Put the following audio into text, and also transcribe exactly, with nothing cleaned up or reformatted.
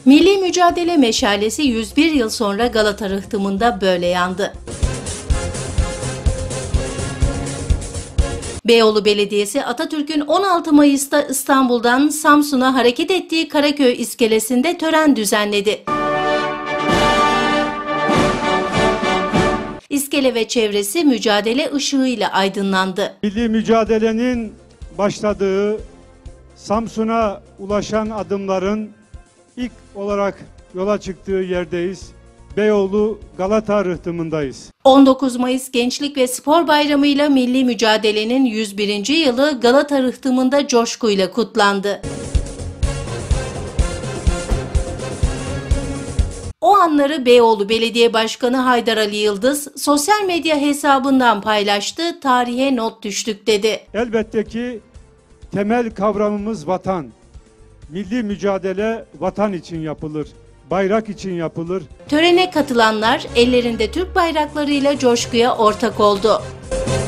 Milli mücadele meşalesi yüz bir yıl sonra Galata rıhtımında böyle yandı. Beyoğlu Belediyesi Atatürk'ün on altı Mayıs'ta İstanbul'dan Samsun'a hareket ettiği Karaköy iskelesinde tören düzenledi. İskele ve çevresi mücadele ışığıyla aydınlandı. Milli mücadelenin başladığı, Samsun'a ulaşan adımların ilk olarak yola çıktığı yerdeyiz. Beyoğlu Galata rıhtımındayız. on dokuz Mayıs Gençlik ve Spor Bayramı ile milli mücadelenin yüz birinci yılı Galata rıhtımında coşkuyla kutlandı. O anları Beyoğlu Belediye Başkanı Haydar Ali Yıldız sosyal medya hesabından paylaştı, tarihe not düştük dedi. Elbette ki temel kavramımız vatan. Milli mücadele vatan için yapılır, bayrak için yapılır. Törene katılanlar ellerinde Türk bayraklarıyla coşkuya ortak oldu.